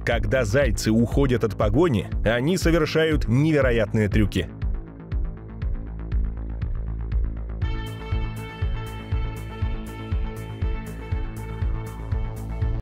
Когда зайцы уходят от погони, они совершают невероятные трюки.